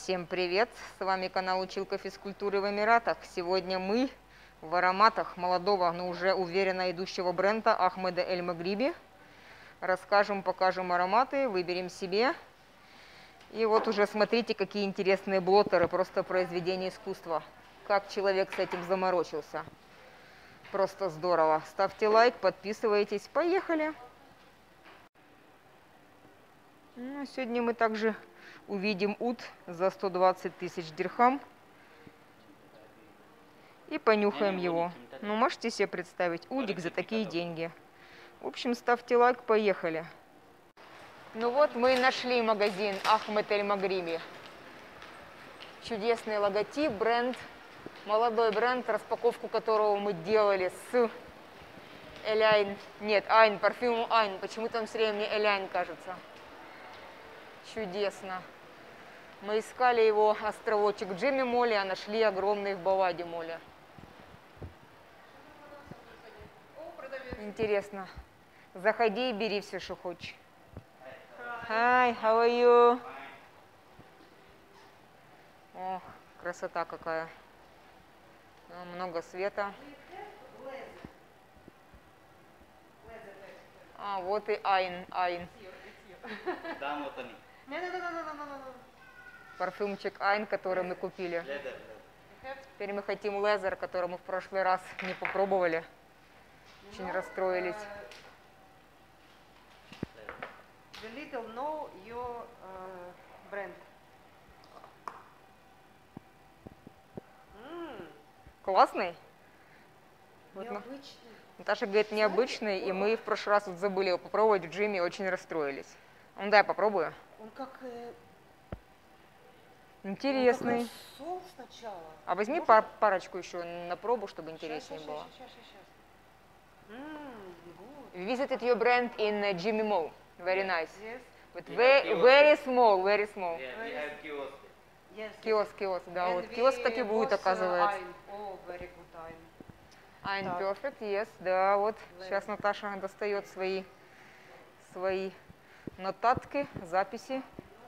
Всем привет! С вами канал Училка физкультуры в Эмиратах. Сегодня мы в ароматах молодого, но уже уверенно идущего бренда Ахмеда Эль Магриби. Расскажем, покажем ароматы, выберем себе. И вот уже смотрите, какие интересные блоттеры, просто произведение искусства. Как человек с этим заморочился. Просто здорово. Ставьте лайк, подписывайтесь. Поехали! Ну, сегодня мы также увидим ут за 120 тысяч дирхам и понюхаем его. Ну, можете себе представить, удик за такие деньги. В общем, ставьте лайк, поехали. Ну вот мы и нашли магазин Ахмед Эль Магриби. Чудесный логотип, бренд, молодой бренд, распаковку которого мы делали с Эль-Айн. Нет, Айн, парфюм Айн. Почему-то он все время мне Эль-Айн кажется. Чудесно. Мы искали его островочек в Джемме Молле, а нашли огромный в Баваде Молле. Интересно. Заходи и бери все, что хочешь. Hi, how are you? Ох, красота какая. Много света. А, вот и Айн. Парфюмчик Айн, который мы купили. Теперь мы хотим лезер, который мы в прошлый раз не попробовали. Очень расстроились. The little know your brand. Классный? Вот, Необычный. Наташа говорит, необычный, и мы в прошлый раз вот забыли его попробовать в Джиме, очень расстроились. Ну да, я попробую. Он как... Интересный. Он как рассол сначала. А возьми парочку еще на пробу, чтобы интереснее было. We visited your brand in Jimmy Mall. Very nice. Yes. But very small, very small. Yeah, we have kiosk. Yes. Киоск, да, And вот киоск так и we будет, was, оказывается. Айн. Oh, very good Айн. I'm Так. perfect, yes, да, вот. Сейчас Наташа достает свои нотатки, записи.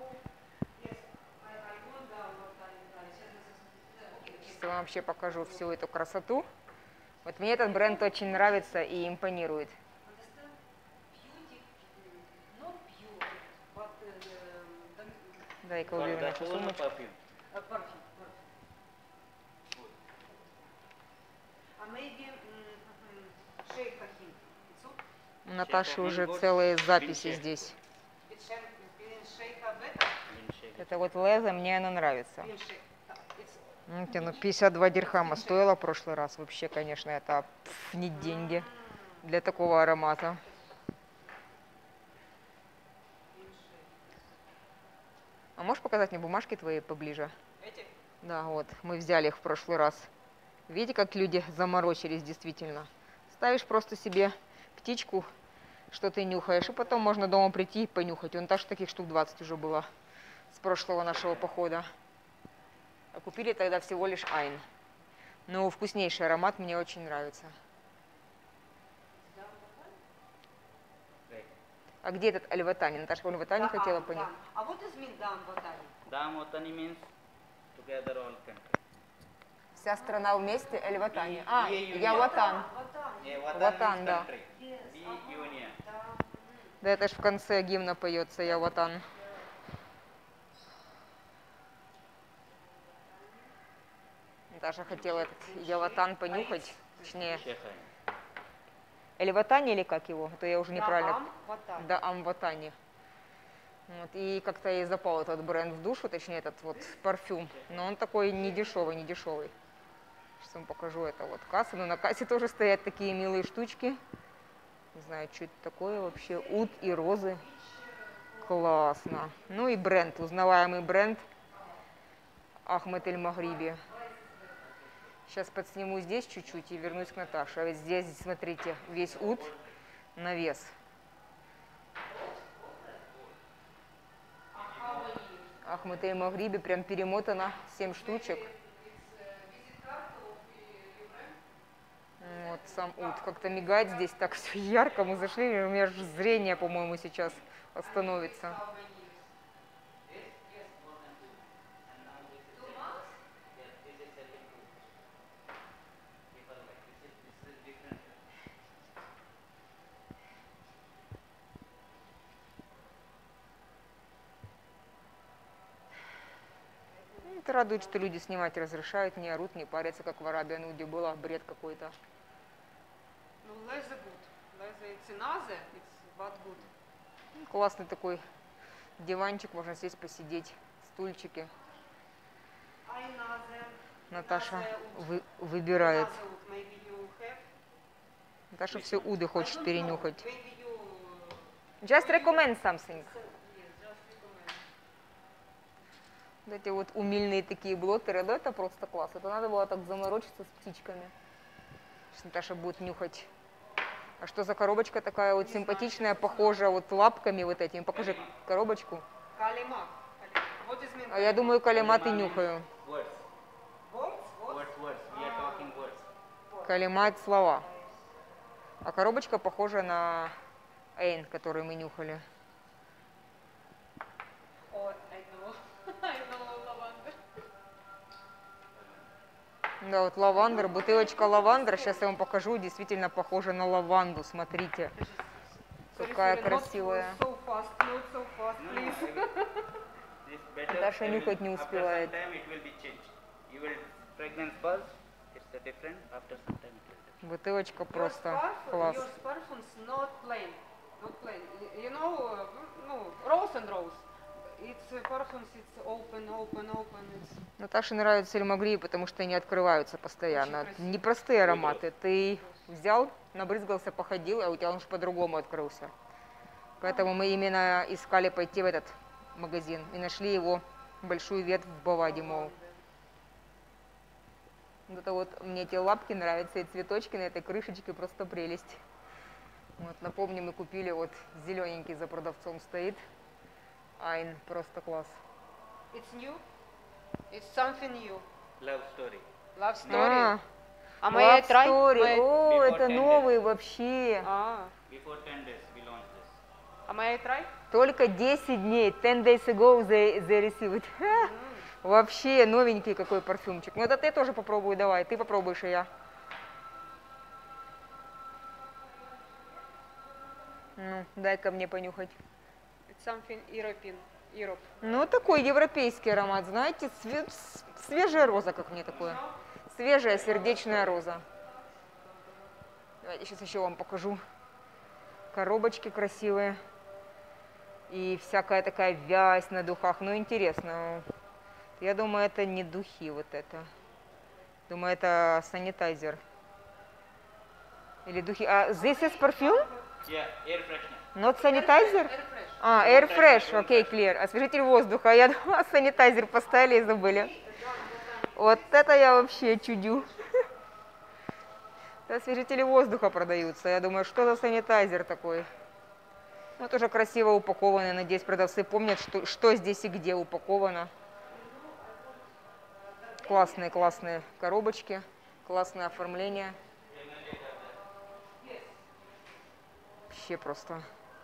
Сейчас я вам вообще покажу всю эту красоту. Вот мне этот бренд очень нравится и импонирует. Дай-ка уберу нашу сумочку. У Наташи уже целые записи здесь. Это вот Леза, мне она нравится. Ну, 52 дирхама стоила в прошлый раз. Вообще, конечно, это не деньги для такого аромата. А можешь показать мне бумажки твои поближе? Эти? Да, вот, мы взяли их в прошлый раз. Видите, как люди заморочились действительно. Ставишь просто себе птичку, что ты нюхаешь, и потом можно дома прийти и понюхать. Вон даже таких штук 20 уже было с прошлого нашего похода. А купили тогда всего лишь Айн. Но вкуснейший аромат, мне очень нравится. А где этот Аль-Ватани? Наташа, Аль-Ватани хотела понюхать. А вот из Миндам Ватани. Dam Watani means together all country. Вся страна вместе Аль-Ватани. А, We я union. Ватан. Yeah, Ватан, means да. country. We union. Да, это ж в конце гимна поется «Я Ватан». Наташа хотела этот «Я Ватан» понюхать, точнее, Sheikh. Эль-Ватани или как его? А то я уже неправильно. Ватани. Да, Ам-Ватани. Вот, и как-то ей запал этот бренд в душу, точнее этот вот парфюм. Но он такой не дешевый. Сейчас вам покажу, это вот касса. Но на кассе тоже стоят такие милые штучки. Не знаю, что это такое вообще. Ут и розы. Классно. Ну и бренд, узнаваемый бренд Ахмед Эль Магриби. Сейчас подсниму здесь чуть-чуть и вернусь к Наташе. А ведь здесь, смотрите, весь ут на вес. Ахмед Эль Магриби прям перемотано 7 штучек. Вот сам ут как-то мигает здесь так все ярко. Мы зашли, у меня же зрение, по-моему, сейчас остановится. Это радует, что люди снимать разрешают, не орут, не парятся, как в Arabian Wood было, бред какой-то. Ну, leather good. Leather, it's another, it's but good. Классный такой диванчик, можно сесть, посидеть, стульчики. Another. Наташа wood. выбирает. Another wood. Maybe you have. Наташа все уды I хочет don't перенюхать. know. Maybe you. Just recommend something. Yes, just recommend. Вот эти вот умильные такие блотеры, да, это просто класс. Это надо было так заморочиться с птичками. Сейчас Наташа будет нюхать. А что за коробочка такая вот симпатичная, похожа вот лапками вот этими? Покажи коробочку. Kalima. What is mean? А я думаю, калимат и Kalima means нюхаю. Words. Words? What? Words. We are talking words. Калимат слова. А коробочка похожа на Эйн, который мы нюхали. Oh, I know. I know lavender. Да, вот лавандер, бутылочка лавандер. Сейчас я вам покажу. Действительно похожа на лаванду. Смотрите, какая Sorry, красивая. Not so fast, not so fast, No, please. this better. Даша I will- нюхать не успевает. After some time it will be changed. You will fragrance first. It's a different. After some time it will be. Бутылочка просто класс. Your perfumes not plain. Not plain. You know, no, rose and rose. It's perfumes, it's open. It's Наташе нравится Эльмагри, потому что они открываются постоянно. Очень красиво. Непростые ароматы. Ты взял, набрызгался, походил, а у тебя он уж по-другому открылся. Поэтому мы именно искали пойти в этот магазин и нашли его большую ветвь в Баваде, мол. Вот это вот мне эти лапки нравятся, и цветочки на этой крышечке просто прелесть. Вот, напомню, мы купили вот зелененький за продавцом стоит. Айн, просто класс. It's new. It's something new. Love story. Love story. А, may I Love try? Story. May I- О, Before это 10 новый вообще. Before 10 days we launched this. May I try? Только 10 дней, 10 days ago they received. Вообще новенький какой парфюмчик. Ну это ты тоже попробуй, давай, ты попробуешь и я. Ну, дай-ка мне понюхать. It's something European. Europe. Ну, такой европейский аромат, знаете, свежая роза, как мне такое. Свежая сердечная роза. Давайте сейчас еще вам покажу. Коробочки красивые. И всякая такая вязь на духах. Ну, интересно. Я думаю, это не духи вот это. Думаю, это санитайзер. Или духи. А this is perfume? Yeah, air freshener. Not sanitizer? Air fresh. А, air fresh, окей, clear. Освежитель воздуха. Я думала, санитайзер поставили и забыли. Вот это я вообще чудю. Это освежители воздуха продаются. Я думаю, что за санитайзер такой? Ну, тоже красиво упакованный. Надеюсь, продавцы помнят, что здесь и где упаковано. Классные коробочки, классное оформление. Вообще просто.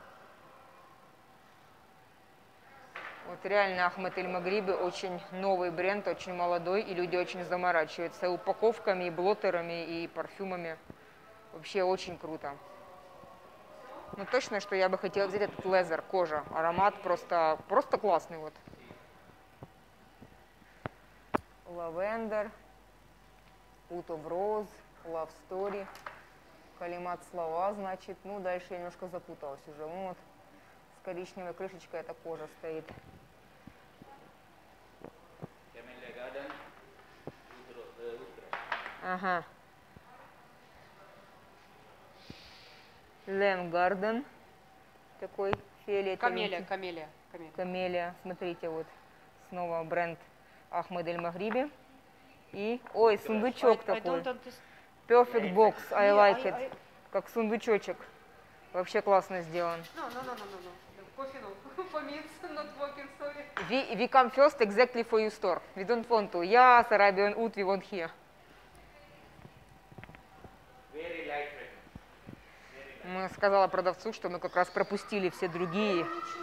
Вот реально Ахмед Эль-Магриби очень новый бренд, очень молодой, и люди очень заморачиваются и упаковками, и блотерами, и парфюмами. Вообще очень круто. Ну точно, что я бы хотела взять этот лезер, кожа. Аромат просто классный вот. Лавендер, Wood of Rose, Love Story, Калимат слова, значит. Ну, дальше я немножко запуталась уже. Ну, вот с коричневой крышечкой эта кожа стоит. Camellia Garden. Woodcraft. Ага. Лем Гарден, такой фиолетовый. Камелия. Камелия. Смотрите, вот снова бренд Ахмед Эль-Магриби. И, ой, сундучок такой. Perfect box, I like it. Как сундучочек. Вообще классно сделан. No. Coffee no. For me it's not working, sorry. We come first exactly for your store. We don't want to. Yes, Arabian Wood, we want here. Very light fragrance. Мы сказала продавцу, что мы как раз пропустили все другие.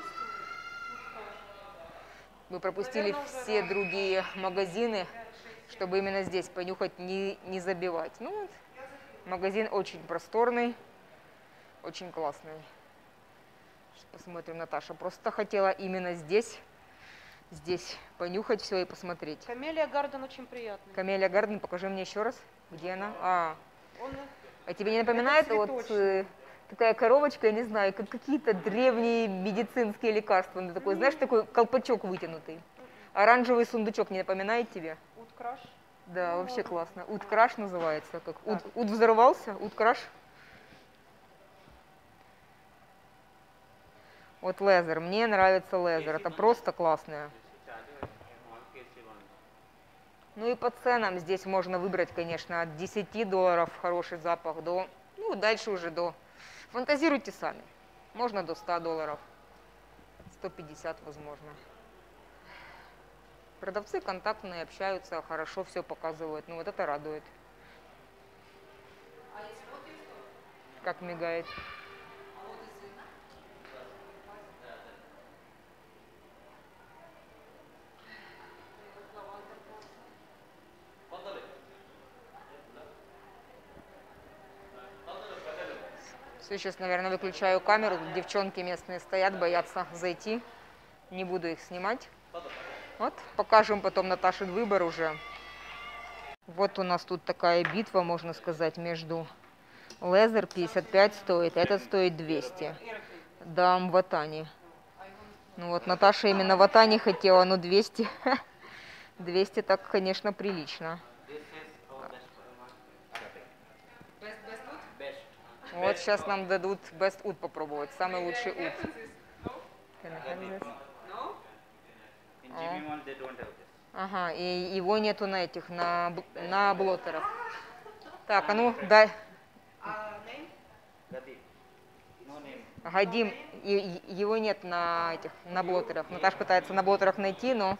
Мы пропустили все другие магазины, чтобы именно здесь понюхать, не забивать. Ну, вот, магазин очень просторный, очень классный. Сейчас посмотрим, Наташа просто хотела именно здесь здесь понюхать все и посмотреть. Камелия Гарден очень приятный. Камелия Гарден, покажи мне еще раз, где она. Он А тебе не напоминает Это вот цветочный. такая коробочка, я не знаю, как какие-то древние медицинские лекарства? Ну, такой, знаешь, такой колпачок вытянутый. Оранжевый сундучок не напоминает тебе? Уткраш. Да, вообще классно. Уткраш называется. Как ут взорвался, уткраш. Вот лезер, мне нравится лезер, это просто классное. Ну и по ценам здесь можно выбрать, конечно, от $10 хороший запах до, ну дальше уже до, фантазируйте сами. Можно до $100, 150 возможно. Продавцы контактные, общаются, хорошо все показывают, ну вот это радует. Как мигает. Все, сейчас, наверное, выключаю камеру. Тут девчонки местные стоят, боятся зайти. Не буду их снимать. Вот, покажем потом Наташин выбор уже. Вот у нас тут такая битва, можно сказать, между лезер 55 стоит, этот стоит 200. Дам ватани. Ну вот Наташа именно ватани хотела, но 200. 200 так, конечно, прилично. Вот сейчас нам дадут best wood попробовать, самый лучший wood. Ага, и его нету на этих, на блотерах. Так, а ну дай. Гадим, его нет на этих, на блотерах. Наташа пытается на блотерах найти, но.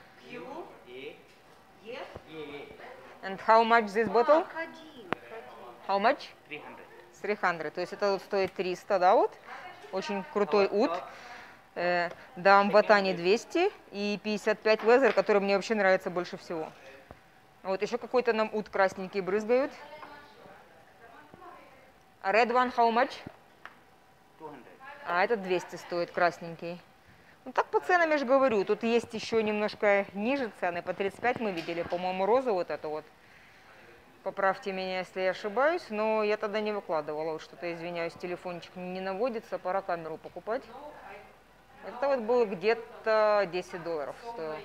And how much this bottle? How much? 300. То есть это вот стоит 300, да, вот. Очень крутой ут. Дам ватани 200 и 55 лезер, который мне вообще нравится больше всего. Вот еще какой-то нам ут красненький брызгают. А red one how much? 200. А этот 200 стоит, красненький. Ну так по ценам я же говорю. Тут есть еще немножко ниже цены. По 35 мы видели, по-моему, розу вот эту вот. Поправьте меня, если я ошибаюсь, но я тогда не выкладывала. Что-то, извиняюсь, телефончик не наводится, пора камеру покупать. Это вот было где-то $10 стоило.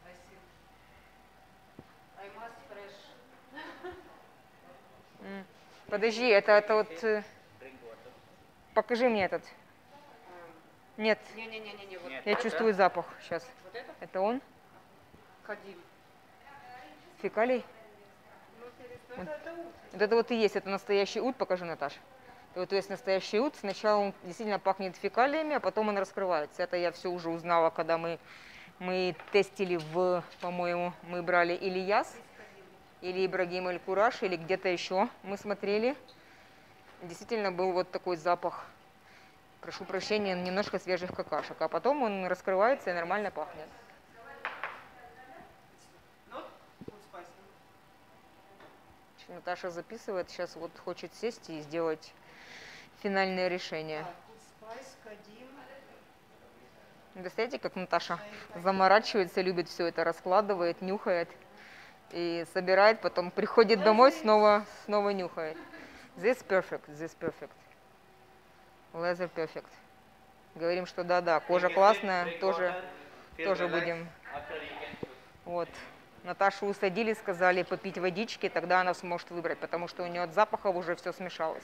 Подожди, это вот... Покажи мне этот. Нет, Не-не-не, вот я чувствую запах сейчас. вот это? Это он? Кадим. Фекалий? Вот это вот и есть, это настоящий ут, покажи, Наташа. И вот есть настоящий ут, сначала он действительно пахнет фекалиями, а потом он раскрывается. Это я все уже узнала, когда мы тестили по-моему, мы брали или Яс, или Ибрагим Эль-Кураш, или где-то еще мы смотрели. Действительно был вот такой запах, прошу прощения, немножко свежих какашек, а потом он раскрывается и нормально пахнет. Наташа записывает, сейчас вот хочет сесть и сделать финальное решение. Представляете, как Наташа заморачивается, любит все это, раскладывает, нюхает и собирает, потом приходит домой, снова нюхает. This perfect. Leather perfect. Говорим, что да, кожа классная, тоже будем. Вот. Наташу усадили, сказали попить водички, тогда она сможет выбрать, потому что у нее от запахов уже все смешалось.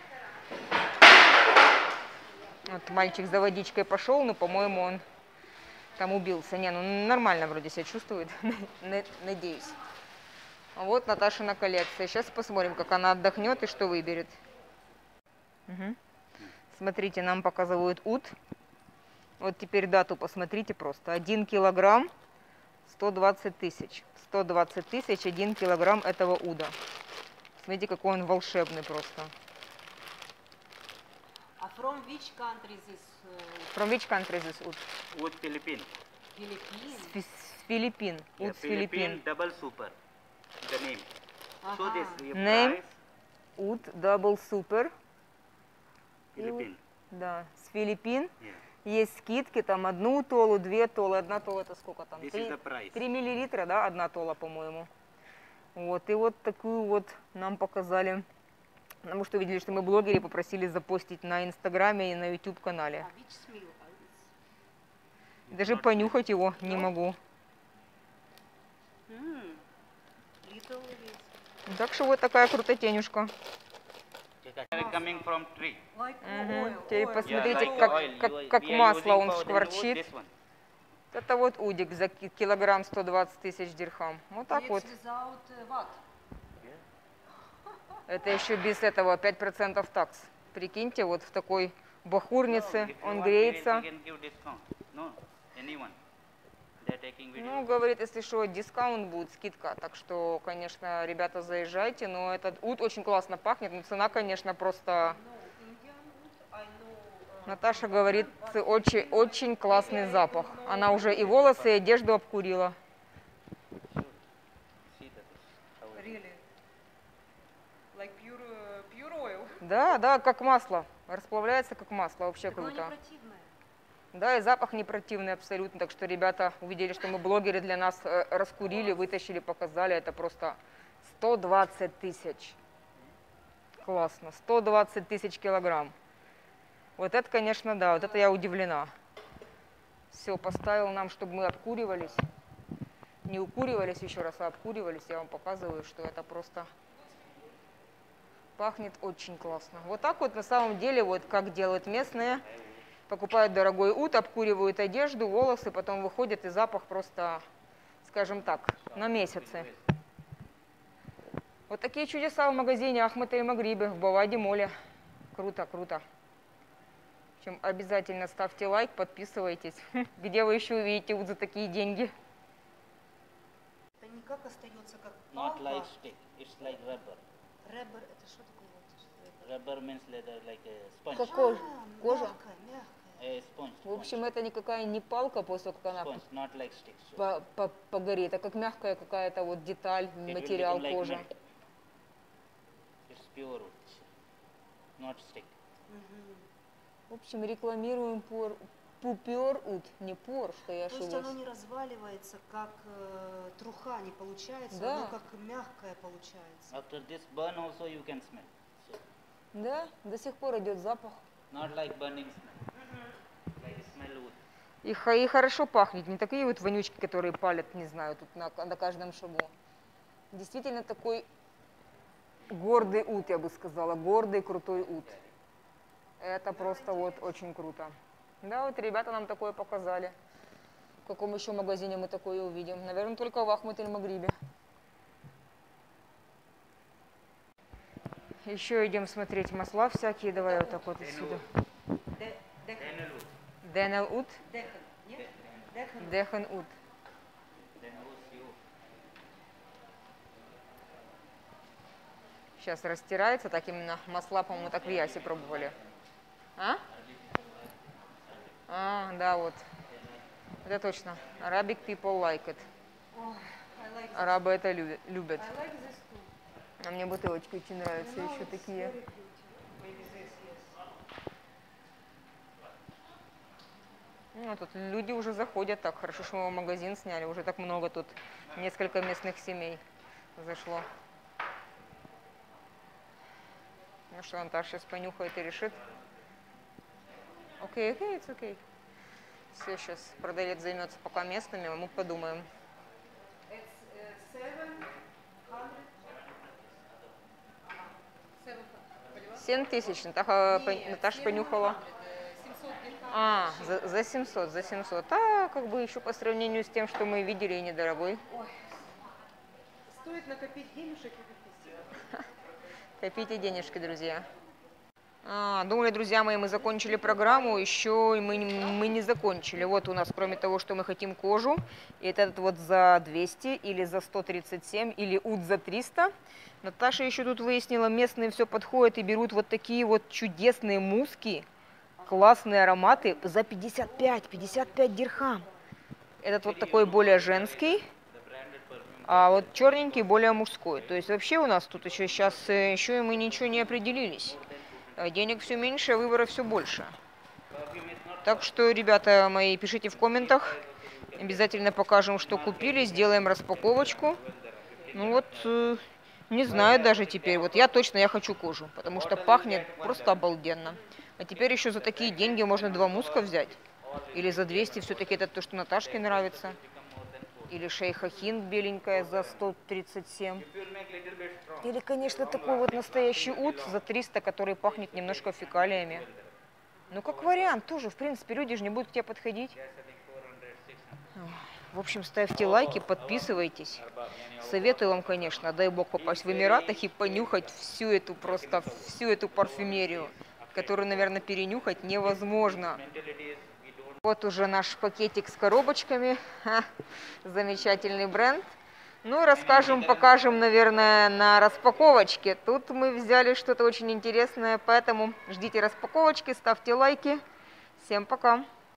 Вот мальчик за водичкой пошел, но, по-моему, он там убился. Не, ну нормально вроде себя чувствует, надеюсь. А вот Наташина коллекция. Сейчас посмотрим, как она отдохнет и что выберет. Угу. Смотрите, нам показывают ут. Вот теперь дату посмотрите просто. 1 килограмм 120 тысяч. 120 тысяч, 1 килограмм этого уда. Смотрите, какой он волшебный просто. А from which country this? From which country this wood? Wood Philippines. Philippines. Филиппин. Wood Филиппин. Double super. The name. So Ага. this Name? price Wood Double Super. Philippines. Да, с Филиппин. Yeah. есть скидки, там 1 толу, 2 толы, 1 тола это сколько там? This is the price. 3 миллилитра, да, 1 тола, по-моему. Вот, и вот такую вот нам показали, потому что видели, что мы блогеры, попросили запостить на Инстаграме и на YouTube канале. Which smell? Даже понюхать его не могу. Little is Так что вот такая крутотенюшка. Coming from tree. like Мгм. oil. Теперь oil. посмотрите, like как, oil. как, You- как we are масло using он for the wood, шкварчит. this one. Это вот удик за килограмм 120 тысяч дирхам. Вот так It's вот. without what? Это еще без этого 5% такс. Прикиньте, вот в такой бахурнице If you он want, греется. we can give discount. No, anyone. They are taking video. Ну, говорит, если что, дискаунт будет, скидка. Так что, конечно, ребята, заезжайте. Но этот ут очень классно пахнет. Но цена, конечно, просто... No, Indian wood, I know. Наташа говорит, очень, очень классный запах. Она уже и волосы, и одежду обкурила. See that how it is. Really? Like pure oil. Да, да, как масло. Расплавляется как масло. Вообще Так оно не круто. противное. Да, и запах не противный абсолютно. Так что ребята увидели, что мы блогеры, для нас раскурили, вытащили, показали. Это просто 120 тысяч. Классно. 120 тысяч килограмм. Вот это, конечно, да, вот это я удивлена. Все, поставил нам, чтобы мы обкуривались. Не укуривались еще раз, а обкуривались. Я вам показываю, что это просто пахнет очень классно. Вот так вот на самом деле, вот как делают местные. Покупают дорогой ут, обкуривают одежду, волосы, потом выходят, и запах просто, скажем так, на месяцы. Вот такие чудеса в магазине Ахмата и Магрибе в Бавади Моле. Круто, круто. В общем, обязательно ставьте лайк, подписывайтесь. Где вы еще увидите ут за такие деньги? Это никак остается как Not палка. like stick. It's like rubber. Ребер, это что такое? Вот? Rubber means leather, like a sponge. Как кожа. Кожа. Мягкая, мягкая. A sponge. В общем, это никакая не палка, после как она Sponge, not like stick. So погорит, а как мягкая какая-то вот деталь, it will материал become like кожи. melt. It's pure wood, not stick. В общем, рекламируем пупер ут, не пор, что я То есть ошиблась. оно не разваливается, как труха не получается, Да. оно как мягкое получается. After this burn also you can smell. So Да, до сих пор идет запах. not like burning smell. Like smell wood. И хорошо пахнет, не такие вот вонючки, которые палят, не знаю, тут на каждом шагу. Действительно такой гордый ут, я бы сказала, гордый, крутой ут. Это просто вот очень круто. Да, вот ребята нам такое показали. В каком еще магазине мы такое увидим? Наверное, только в Ахмат эль-Магрибе. Еще идем смотреть масла всякие. Давай вот так вот отсюда. Дехан. Денел ут, Дехан. Нет? Дехан. Дехен ут. Then who's you? Сейчас растирается, так именно масла, по-моему, так в Ясе пробовали. А? А, да, вот. Это точно. Arabic people like it. Oh, I like this. Арабы это любят. I like this too. А мне бутылочки очень нравятся, You know, еще it's такие. very cute. Maybe this, yes. Ну, тут люди уже заходят так. Хорошо, что мы магазин сняли. Уже так много тут. Несколько местных семей зашло. Ну что, Анташ сейчас понюхает и решит. Окей, окей, it's окей. Все, сейчас продавец займется пока местными, а мы подумаем. It's 700. 7 тысяч. Наташа понюхала. 700 дирхам. А, за 700, за 700. А, как бы еще по сравнению с тем, что мы видели, и недорогой. Ой, стоит накопить денежек и купить. Копите денежки, друзья. Думали, друзья мои, мы закончили программу, еще мы не закончили. Вот у нас, кроме того, что мы хотим кожу, и этот вот за 200 или за 137, или ут за 300. Наташа еще тут выяснила, местные все подходят и берут вот такие вот чудесные муски, классные ароматы за 55 дирхам. Этот вот такой более женский, а вот черненький более мужской. То есть вообще у нас тут еще сейчас, еще и мы ничего не определились. Денег все меньше, а выбора все больше. Perfume is not Так что, ребята мои, пишите в комментах. Обязательно покажем, что купили, сделаем распаковочку. Ну вот, не знаю даже теперь. Вот я хочу кожу, потому что пахнет просто обалденно. А теперь еще за такие деньги можно 2 муска взять. Или за 200, все-таки это то, что Наташке нравится. Или шейха хинд беленькая за 137. Или, конечно, такой вот настоящий ут за 300, который пахнет немножко фекалиями. Ну, как вариант тоже. В принципе, люди же не будут к тебе подходить. В общем, ставьте лайки, подписывайтесь. Советую вам, конечно, дай бог попасть в Эмиратах и понюхать всю эту парфюмерию, которую, наверное, перенюхать невозможно. Вот уже наш пакетик с коробочками. Замечательный бренд. Ну, расскажем, покажем, наверное, на распаковочке. Тут мы взяли что-то очень интересное, поэтому ждите распаковочки, ставьте лайки. Всем пока!